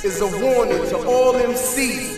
is a warning to all MCs.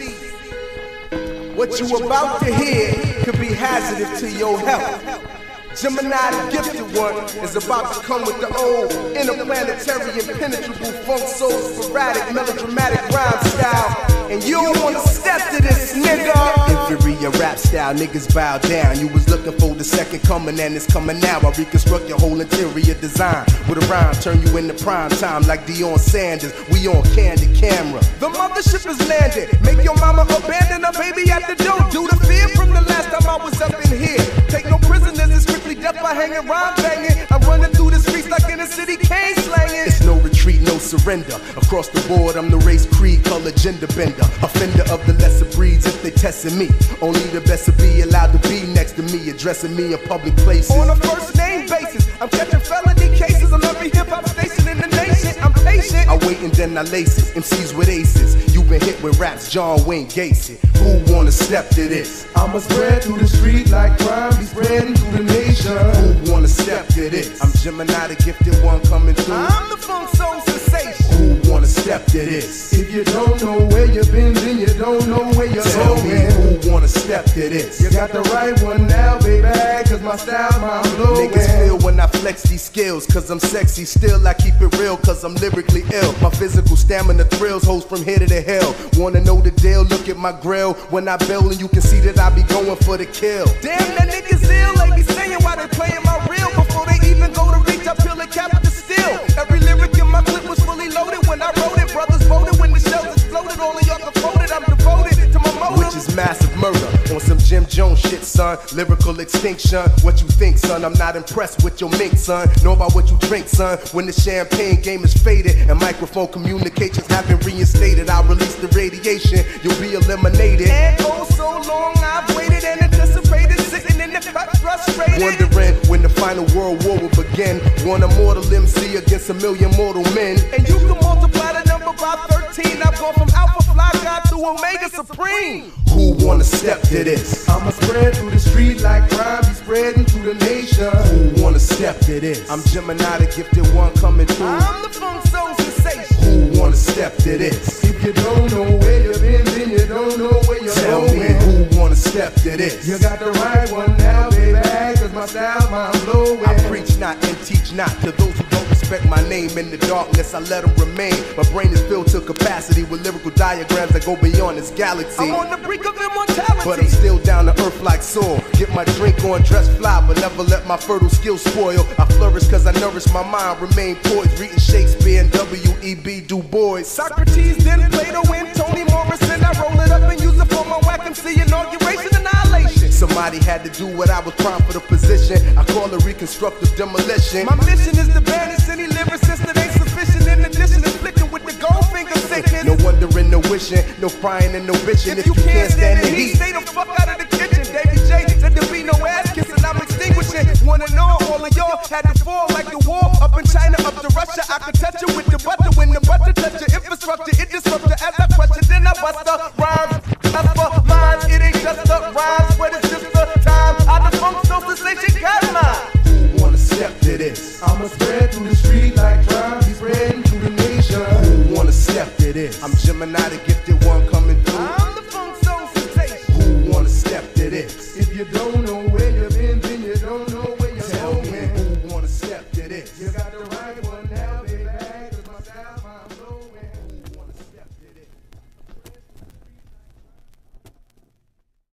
What you about to hear could be hazardous to your health. Gemini, the gifted one, is about to come with the old interplanetary, impenetrable, funk, soul, sporadic, melodramatic rhyme style. And you don't wanna step to this, nigga. Inferior rap style, niggas bow down. You was looking for the second coming and it's coming now. I reconstruct your whole interior design with a rhyme, turn you into prime time like Deion Sanders. We on candid camera. The mothership is landed. Make your mama abandon her baby at the door. Do the fear from the last time I was up in here. Take no prisoners, it's strictly death by hanging, rhyme banging. I'm running through the streets like in the city, cane slanging. It's no retreat, no surrender. Across the board, I'm the race, creed, color, gender bender. Offender of the lesser breeds if they testing me. Only the best will be allowed to be next to me, addressing me in public places. On a first name basis, I'm catching felony cases on every hip hop station in the nation. I'm patient. I wait and then I lace it. MCs with aces. You been hit with raps, John Wayne Gacy. Who wanna step to this? I'ma spread through the street like crime be spreading through the nation. Who wanna step to this? I'm Gemini, the gifted one coming through. I'm the funk soul sensation. Who wanna step to this? If you don't know where you've been, then you don't know where you're Tell going. me who wanna step to this? You got the right one now, baby, cause my style, my flow. Niggas feel when I flex these skills, cause I'm sexy. Still I keep it real, cause I'm lyrically ill. My physical stamina thrills hoes from here to the hell. Wanna know the deal? Look at my grill. When I bail and you can see that I be going for the kill. Damn, that niggas ill. They be saying why they playing my reel before they even go to reach up till they cap the steel. Every lyric in my clip was fully loaded when I wrote it. Brothers voted when the shells exploded. All of y'all can quote it. I'm devoted to my motive, which is massive murder on some Jim Jones shit, son. Lyrical extinction. What you think, son? I'm not impressed with your mink, son. Know about what you drink, son. When the champagne game is faded and microphone communications have been reinstated, I'll release the radiation. You'll be eliminated. And oh, so long I've waited and anticipated, sitting in the cut frustrated, wondering when the final world war will begin. One immortal MC against a million mortal men. And you can multiply the number by 13. I've gone from Alpha Fly God to Omega Supreme. Who wanna step to this? I'ma spread through the street like crime be spreading through the nation. Who wanna step to this? I'm Gemini, the gifted one coming through. I'm the funk soul sensation. Who wanna step to this? If you don't know where you've been, then you don't know where you're Tell going. me who wanna step to this? You got the right one now, baby, cause my style, my flow. I preach not and teach not to those who don't respect my name. In the darkness, I let them remain. My brain is filled to capacity with lyrical diagrams that go beyond this galaxy. I'm on the brink of immortality, but I'm still down to earth like soil. Get my drink on, dress fly, but never let my fertile skills spoil. I flourish cause I nourish my mind, remain poised, reading Shakespeare and W.E.B. Du Bois. Socrates, then Plato and Toni Morrison. I roll it up and use it for my whack MC inauguration annihilation. Somebody had to do what I was primed for the position. I call it reconstructive demolition. My mission is to banish any lyricist that ain't sufficient. In addition, inflicting with the gold finger sickness. No wondering, no wishing, no crying and no bitching. If you can't stand the heat, stay the fuck out of the kitchen. Davy J said there be no ass kissing, I'm extinguishing. Wanna know all of y'all had to fall like the war up in China, up to Russia. I could touch it with the butter. When the butter touch your infrastructure, it disrupts it. As I question, then I bust the rhymes. That's for mine, it ain't just the rhymes, but it's just the time. I the funk soul sensation got mine. Who wanna step to this? I'ma spread through the street like crime be spreading through the nation. Who wanna step to this? I'm Gemini, the